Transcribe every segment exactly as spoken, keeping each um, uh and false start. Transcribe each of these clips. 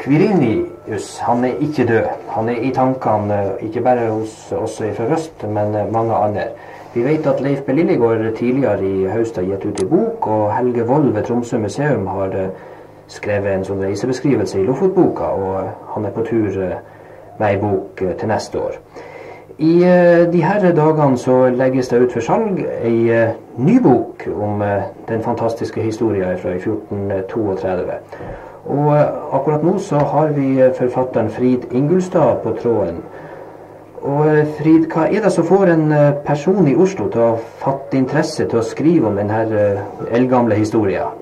Quirinius, han er ikke død. Han er i tankene, ikke bare hos oss fra Røst, men mange andre. Vi vet at Leif B. Lillegård tidligere i høst har gitt ut en bok, og Helge Wold ved Tromsø museum har skrevet en sånn reisebeskrivelse i Lofotboka, og han er på tur med en bok til neste år. I de her dagene så legges det ut for salg en ny bok om den fantastiske historien fra fjorten trettito. Og akkurat nå så har vi forfatteren Frid Ingulstad på tråden. Og Frid, hva er det som får en person i Oslo til å fatte interesse til å skrive om denne eldgamle historien?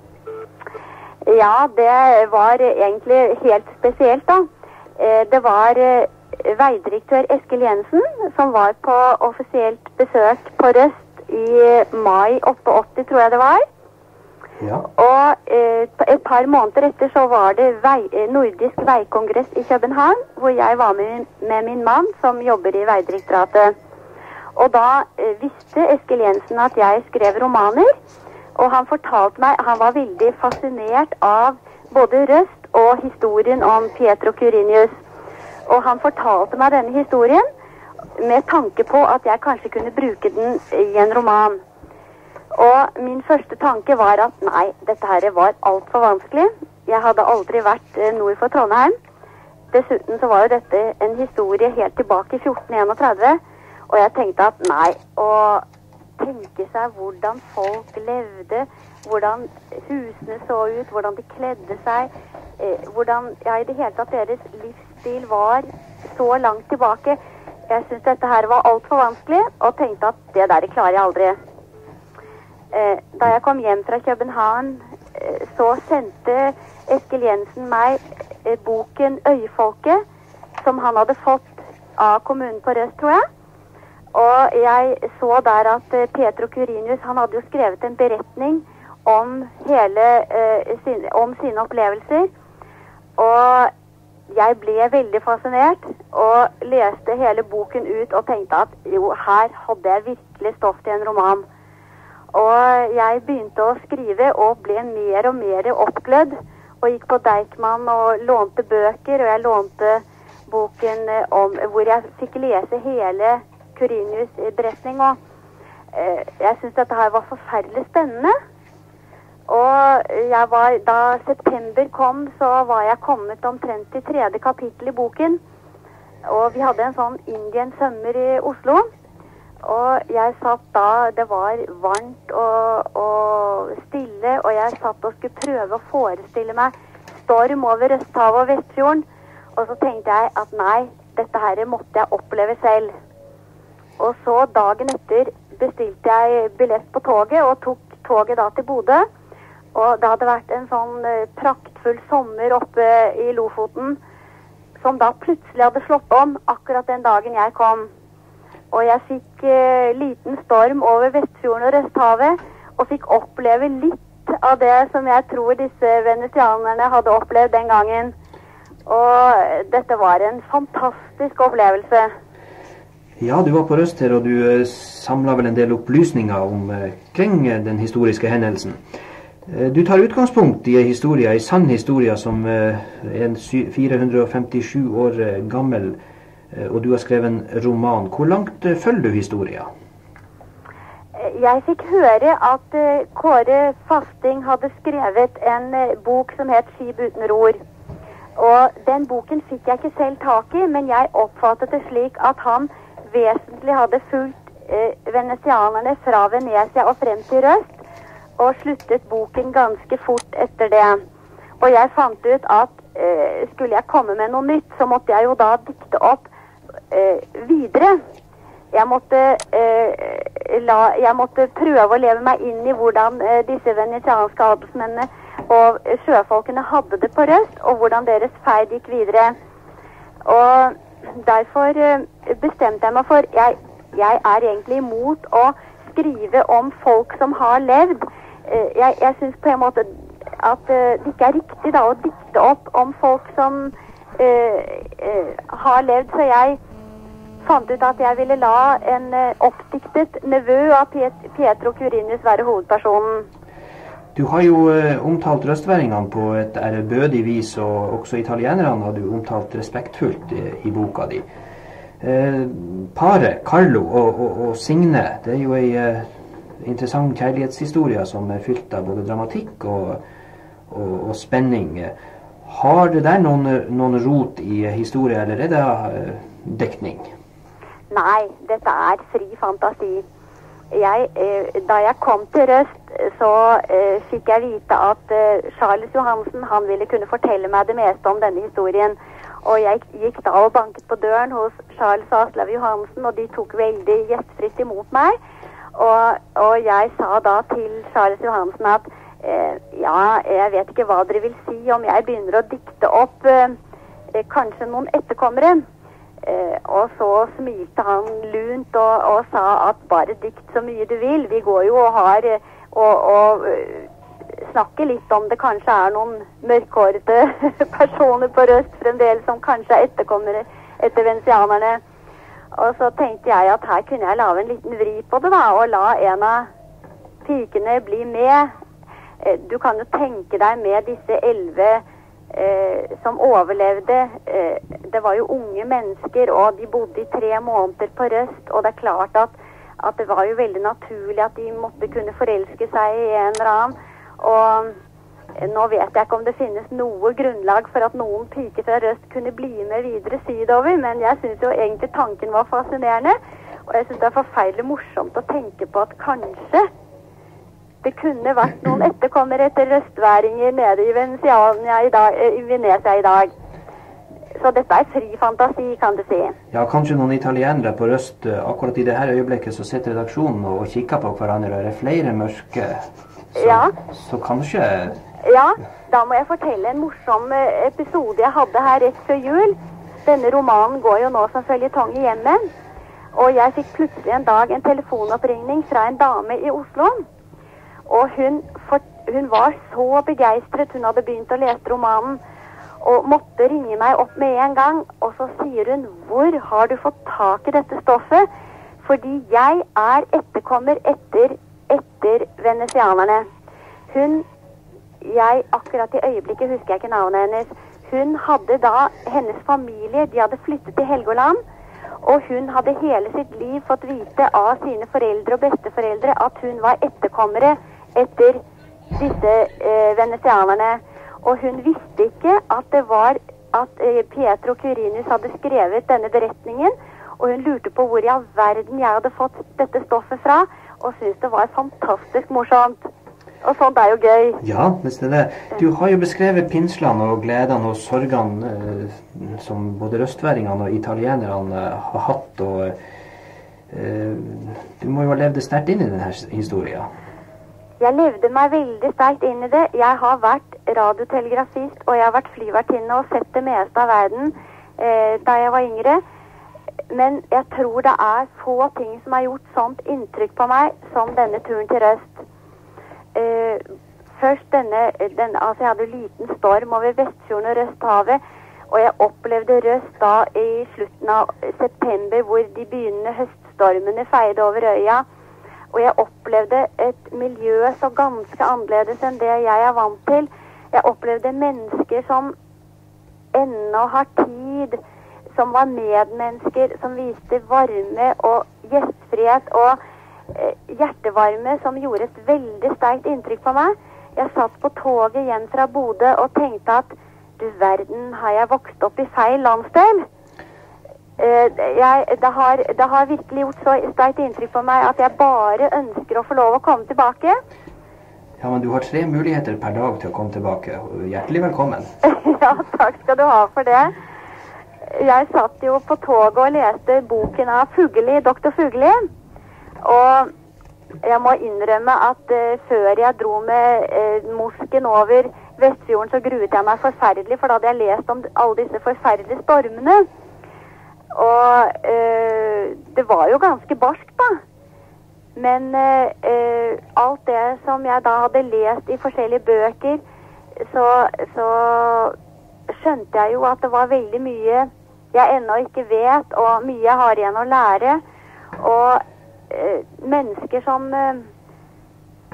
Ja, det var egentlig helt spesielt da. Det var veidirektør Eskil Jensen som var på offisielt besøk på Røst i mai åttiåtte, tror jeg det var. Ja. Og eh, et par måneder etter så var det vei, Nordisk Veikongress i København, hvor jeg var med, med min mann som jobber i Veidirektoratet. Og da eh, visste Eskil Jensen at jeg skrev romaner, og han fortalte meg, han var veldig fascinert av både Røst og historien om Pietro Quirinius. Og han fortalte meg denne historien med tanke på at jeg kanskje kunne bruke den i en roman. Og min første tanke var at nei, dette her var alt for vanskelig. Jeg hadde aldri vært nord for Trondheim. Dessuten så var jo dette en historie helt tilbake i fjorten trettien, og jeg tenkte at nei, å tenke seg hvordan folk levde, hvordan husene så ut, hvordan de kledde seg, eh, hvordan, ja, i det hele tatt deres livsstil var så langt tilbake. Jeg syntes dette her var alt for vanskelig, og tenkte at det der klarer jeg aldri. Eh, da jeg kom hjem fra København, eh, så sendte Eskil Jensen meg eh, boken Øyfolket, som han hadde fått av kommunen på Røst, tror jeg. Og jeg så der at eh, Pietro Quirinius, han hadde jo skrevet en beretning om, hele, eh, sin, om sine opplevelser. Og jeg ble veldig fascinert, og leste hele boken ut og tenkte at jo, her hadde jeg virkelig stoff til en roman. Og jeg begynte å skrive og ble mer og mer oppglødd, og gikk på Deichman og lånte bøker, og jeg lånte boken om, hvor jeg fikk lese hele Quirinius beretning, og eh, jeg synes dette her var forferdelig spennende. Og jeg var, da september kom, så var jeg kommet omtrent til tredje kapittel i boken, og vi hadde en sånn Indian Summer i Oslo. Og jeg satt da, det var varmt og, og stille, og jeg satt og skulle prøve å forestille meg storm over Røsthavet og Vestfjorden. Og så tenkte jeg at nei, dette her måtte jeg oppleve selv. Og så dagen etter bestilte jeg billett på toget, og tok toget da til Bodø. Og det hadde vært en sånn praktfull sommer oppe i Lofoten, som da plutselig hadde slått om akkurat den dagen jeg kom. Og jeg fikk eh, liten storm over Vestfjorden og Røsthavet, og fikk oppleve litt av det som jeg tror disse venetianerne hadde opplevd den gangen. Og dette var en fantastisk opplevelse. Ja, du var på Røst her, og du eh, samlet vel en del opplysninger om eh, kring den historiske hendelsen. Eh, du tar utgangspunkt i en historie, en sann historie som eh, er fire hundre femtisju år eh, gammel, og du har skrevet en roman. Hvor langt uh, følger du historien? Jeg fikk høre at uh, Kåre Fasting hadde skrevet en uh, bok som het Skip uten ror. Og den boken fikk jeg ikke selv tak i, men jeg oppfattet det slik at han vesentlig hadde fulgt uh, venetianerne fra Venezia og frem til Røst, og sluttet boken ganske fort etter det. Og jeg fant ut at uh, skulle jeg komme med noe nytt, så måtte jeg jo da dikte opp Uh, videre. Jeg måtte, uh, la, jeg måtte prøve å leve meg inn i hvordan uh, disse venetianske adelsmennene og sjøfolkene hadde det på Røst, og hvordan deres ferd gikk videre. Og derfor uh, bestemte jeg meg for jeg, jeg er egentlig imot å skrive om folk som har levd. Uh, jeg, jeg synes på en måte at uh, det ikke er riktig da å dikte opp om folk som uh, uh, har levd, så jeg fant ut at jeg ville la en uh, oppdiktet nevø av Piet Pietro Quirinius være hovedpersonen. Du har jo uh, omtalt røstværingene på et ærbødig vis, og også italienerne har du omtalt respektfullt i, i boka di. Uh, paret, Carlo og, og, og Signe, det er jo en uh, interessant kjærlighetshistorie som er fylt av både dramatikk og, og, og spenning. Har det der noen, noen rot i historie, eller er det uh, dekning? Nei, dette er fri fantasi. Jeg, eh, da jeg kom til Røst, så eh, fikk jeg vite at eh, Charles Johansen, han ville kunne fortelle meg det meste om denne historien. Og jeg gikk da og banket på døren hos Charles og Aslav Johansen, og de tok veldig gjestfritt imot meg. Og, og jeg sa da til Charles Johansen at eh, ja, jeg vet ikke hva dere vil si om jeg begynner å dikte opp eh, kanskje noen etterkommere. Eh, og så smilte han lunt og, og sa at bare dikt så mye du vil. Vi går jo og har og, og uh, snakker litt om det kanskje er noen mørkhårete personer på Røst fremdeles som kanskje er etterkommere etter venesianerne. Og så tenkte jeg at her kunne jeg lage en liten vri på det da, og la en av pikene bli med. Eh, du kan jo tenke deg med disse elleve Eh, som overlevde. Eh, det var jo unge mennesker, og de bodde i tre måneder på Røst, og det er klart at, at det var jo veldig naturlig at de måtte kunne forelske seg i en eller annen. Og eh, nå vet jeg ikke om det finnes noe grunnlag for at noen piker fra Røst kunne bli med videre sydover, men jeg synes jo egentlig tanken var fascinerende, og jeg synes det er forferdelig morsomt å tenke på at kanskje det kunne vært noen etterkommere etter røstværinger nede i Venezia i dag, i Venezia i dag. Så dette er fri fantasi, kan du si. Ja, kanskje noen italienere på Røst. Akkurat i dette øyeblikket så sitter redaksjonen og kikker på hverandre, og det er flere mørke. Så, ja. Så kanskje... Ja, da må jeg fortelle en morsom episode jeg hadde her rett før jul. Denne romanen går jo nå som føljetong i hjemmet. Og jeg fikk plutselig en dag en telefonoppringning fra en dame i Oslo. Og hun, for, hun var så begeistret. Hun hadde begynt å lese romanen og måtte ringe meg opp med en gang. Og så sier hun, hvor har du fått tak i dette stoffet? Fordi jeg er etterkommer etter, etter venesianerne. Hun, jeg akkurat i øyeblikket husker jeg ikke navnet hennes. Hun hadde da, hennes familie, de hadde flyttet til Helgoland. Og hun hadde hele sitt liv fått vite av sine foreldre og besteforeldre at hun var etterkommere etter disse eh, venesianerne. Og hun visste ikke at det var at eh, Pietro Quirinus hadde skrevet denne beretningen, og hun lurte på hvor i all verden jeg hadde fått dette stoffet fra, og syntes det var fantastisk morsomt. Og sånt er jo gøy. Ja, hvis det er det. Du har jo beskrevet pinslene og gledene og sorgene eh, som både røstværingene og italienerne eh, har hatt, og eh, du må jo ha levd sterkt inn i denne historien. Jeg levde meg veldig sterkt inn i det. Jeg har vært radiotelegrafist, og jeg har vært flyvertinne og sett det meste av verden eh, da jeg var yngre. Men jeg tror det er få ting som har gjort sånt inntrykk på meg som denne turen til Røst. Uh, først denne, denne altså jeg hadde en liten storm over Vestfjorden og Røsthavet, og jeg opplevde Røst da i slutten av september, hvor de begynnende høststormene feide over øya, og jeg opplevde et miljø så ganske annerledes enn det jeg er vant til. Jeg opplevde mennesker som ennå har tid, som var medmennesker, som viste varme og gjestfrihet og hjertevarme, som gjorde et veldig sterkt inntrykk på meg. Jeg satt på toget hjem fra Bodø og tenkte at du verden, har jeg vokst opp i feil landsdel? Jeg, det, har, det har virkelig gjort så sterkt inntrykk på meg at jeg bare ønsker å få lov å komme tilbake. Ja, men du har tre muligheter per dag til å komme tilbake. Hjertelig velkommen. Ja, takk skal du ha for det. Jeg satt jo på toget og leste boken av Fugelli, doktor Fugelli. Og jeg må innrømme at uh, før jeg dro med uh, mosken over Vestfjorden, så gruet jeg meg forferdelig, for da hadde jeg lest om alle disse forferdelige stormene. Og uh, det var jo ganske barskt da. Men uh, uh, alt det som jeg da hadde lest i forskjellige bøker, så, så skjønte jeg jo at det var veldig mye jeg ennå ikke vet, og mye jeg har igjen å lære. Og Uh, mennesker som uh,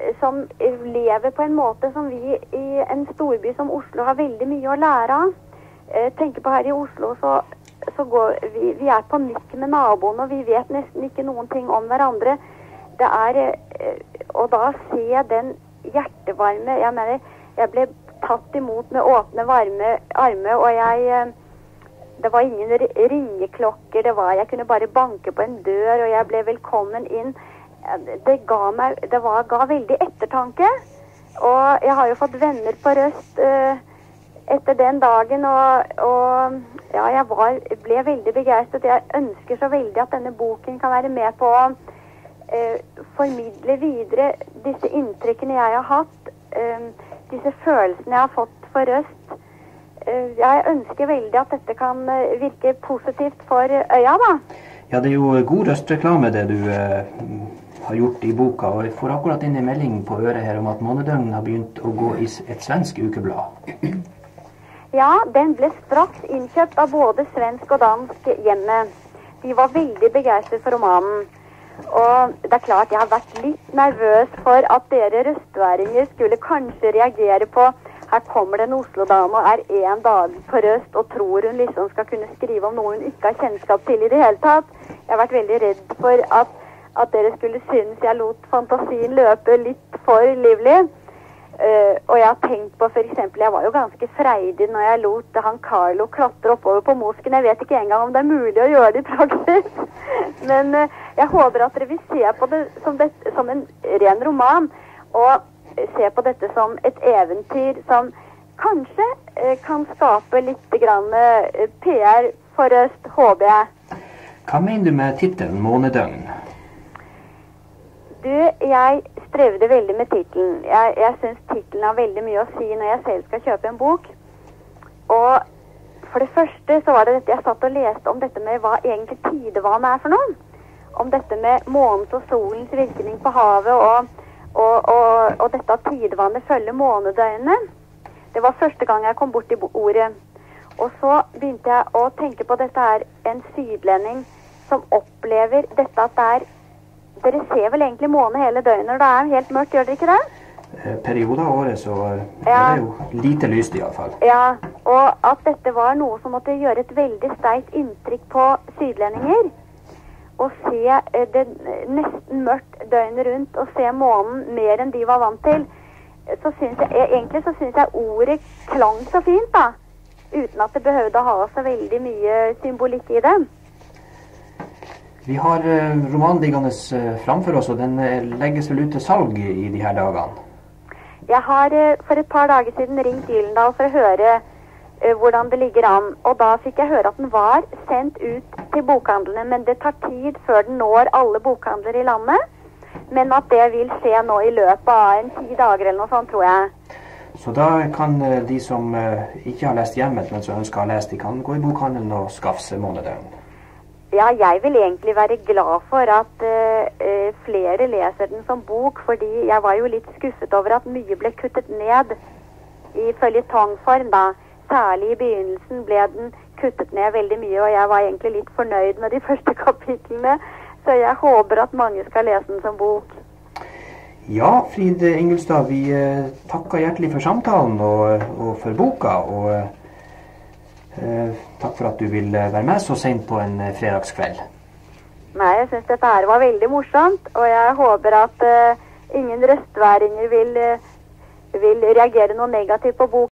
som lever på en måte som vi i en storby som Oslo har veldig mye å lære av. Eh, tenker på her i Oslo, så, så går vi, vi er på nikk med naboen, og vi vet nesten ikke noen ting om hverandre. Det er, eh, og da ser jeg den hjertevarme, jeg mener, jeg ble tatt imot med åpne varme arme, og jeg, eh, det var ingen ringeklokker, det var, jeg kunne bare banke på en dør, og jeg ble velkommen inn. Det ga meg, det var, ga veldig ettertanke, og jeg har jo fått venner på Røst uh, etter den dagen, og, og ja, jeg var, ble veldig begeistret. Jeg ønsker så veldig at denne boken kan være med på å uh, formidle videre disse inntrykkene jeg har hatt, uh, disse følelsene jeg har fått for Røst. Uh, jeg ønsker veldig at dette kan uh, virke positivt for øya, da. Ja, det er jo god Røst-reklame det du uh, har gjort i boka, og jeg får akkurat inn en melding på øret her om at Månedøgn har begynt å gå i et svensk ukeblad. Ja, den ble straks innkjøpt av både svensk og dansk hjemme. De var veldig begeistret for romanen. Og det er klart, jeg har vært litt nervøs for at dere røstværinger skulle kanskje reagere på her kommer det en Oslo-dame og er en dag på Røst og tror hun liksom skal kunne skrive om noe hun ikke har kjennskap til i det hele tatt. Jeg har vært veldig redd for at at dere skulle synes jeg lot fantasien løpe litt for livlig. Uh, og jeg har tenkt på, for eksempel, jeg var jo ganske freidig når jeg lot han Carlo klatre oppover på mosken. Jeg vet ikke engang om det er mulig å gjøre det i praksis. Men uh, jeg håper at dere vil se på det som, det som en ren roman, og se på dette som et eventyr som kanskje uh, kan skape litt grann uh, P R for Øst, håper jeg. Hva mener du med titelen Månedøgn? Du, jeg strevde veldig med titelen. Jeg, jeg synes titelen har veldig mye å si når jeg selv skal kjøpe en bok. Og for det første så var det dette jeg satt og leste om dette med hva egentlig tidevane er for noe. Om dette med månens og solens virkning på havet, og, og, og, og dette at tidevannet følger månedøgnene. Det var første gang jeg kom bort i ordet. Og så begynte jeg å tenke på dette er en sydlending som opplever dette at det er dere ser vel egentlig måne hele døgnet når det er helt mørkt, gjør dere ikke det? Perioder av året så er ja. Det jo lite lyst i alle fall. Ja, og at dette var noe som måtte gjøre et veldig sterkt inntrykk på sydlendinger. Og se det nesten mørkt døgnet rundt og se månen mer enn de var vant til. Så synes jeg, egentlig så synes jeg ordet klang så fint da. Uten at det behøvde å ha så veldig mye symbolikk i det. Vi har uh, romanen liggende uh, framfor oss, og den uh, legges vel ut til salg i, i de her dagene. Jeg har uh, for et par dager siden ringt Gyldendal for å høre uh, hvordan det ligger an. Og da fikk jeg høre at den var sendt ut til bokhandlene, men det tar tid før den når alle bokhandler i landet. Men at det vil skje nå i løpet av en ti dager eller noe sånt, tror jeg. Så da kan uh, de som uh, ikke har lest hjemmet, men som ønsker å ha lest, de kan gå i bokhandelen og skaffe seg Månedøgn. Ja, jeg vil egentlig være glad for at uh, flere leser den som bok, fordi jeg var jo litt skuffet over at mye ble kuttet ned i føljetongform da. Særlig i begynnelsen ble den kuttet ned veldig mye, og jeg var egentlig litt fornøyd med de første kapitlene, så jeg håper at mange skal lese den som bok. Ja, Frid Ingulstad, vi uh, takker hjertelig for samtalen og, og for boka, og uh, Uh, takk for at du vil uh, være med så sent på en uh, fredagskveld. Nei, jeg synes dette her var veldig morsomt, og jeg håper at uh, ingen røstværinger vil, uh, vil reagere noe negativt på boken.